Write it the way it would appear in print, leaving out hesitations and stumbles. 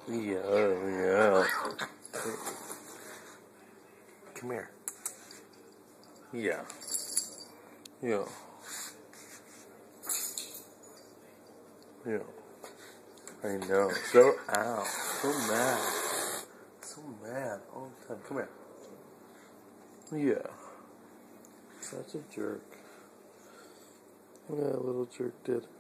Yeah. Hey, come here. Yeah. Yeah. Yeah. I know. So out. So mad. So mad all the time. Come here. Yeah. Such a jerk. Yeah, little jerk did.